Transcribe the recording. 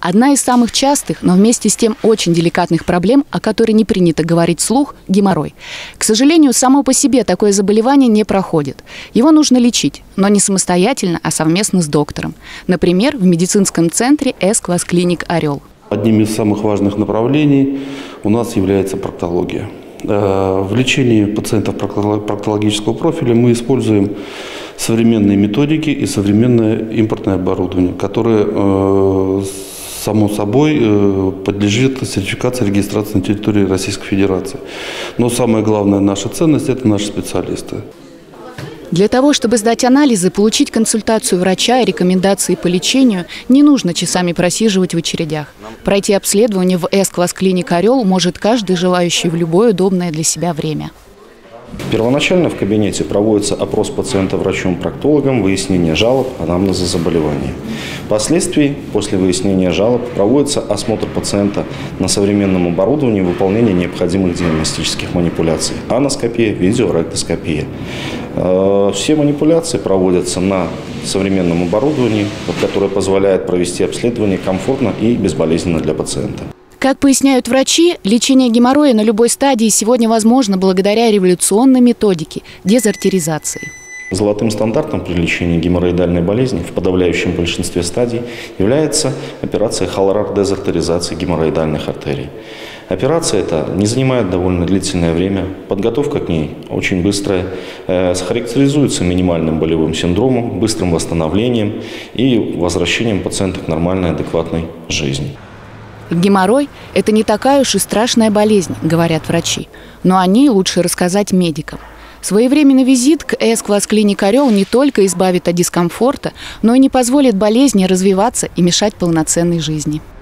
Одна из самых частых, но вместе с тем очень деликатных проблем, о которой не принято говорить вслух – геморрой. К сожалению, само по себе такое заболевание не проходит. Его нужно лечить, но не самостоятельно, а совместно с доктором. Например, в медицинском центре Эс-класс клиник «Орел». Одним из самых важных направлений у нас является проктология. В лечении пациентов проктологического профиля мы используем современные методики и современное импортное оборудование, которое, само собой, подлежит сертификации и регистрации на территории Российской Федерации. Но самая главная наша ценность – это наши специалисты. Для того, чтобы сдать анализы, получить консультацию врача и рекомендации по лечению, не нужно часами просиживать в очередях. Пройти обследование в Эс-класс клиник «Орел» может каждый желающий в любое удобное для себя время. Первоначально в кабинете проводится опрос пациента врачом-проктологом, выяснение жалоб, анамнеза заболевания. Впоследствии, после выяснения жалоб, проводится осмотр пациента на современном оборудовании, выполнение необходимых диагностических манипуляций. Аноскопия, видеоректоскопия. Все манипуляции проводятся на современном оборудовании, которое позволяет провести обследование комфортно и безболезненно для пациента. Как поясняют врачи, лечение геморроя на любой стадии сегодня возможно благодаря революционной методике – дезартеризации. Золотым стандартом при лечении геморроидальной болезни в подавляющем большинстве стадий является операция холорар-дезартеризации геморроидальных артерий. Операция эта не занимает довольно длительное время, подготовка к ней очень быстрая, характеризуется минимальным болевым синдромом, быстрым восстановлением и возвращением пациента к нормальной, адекватной жизни. Геморрой – это не такая уж и страшная болезнь, говорят врачи, но о ней лучше рассказать медикам. Своевременный визит к Эс-класс клиник «Орел» не только избавит от дискомфорта, но и не позволит болезни развиваться и мешать полноценной жизни.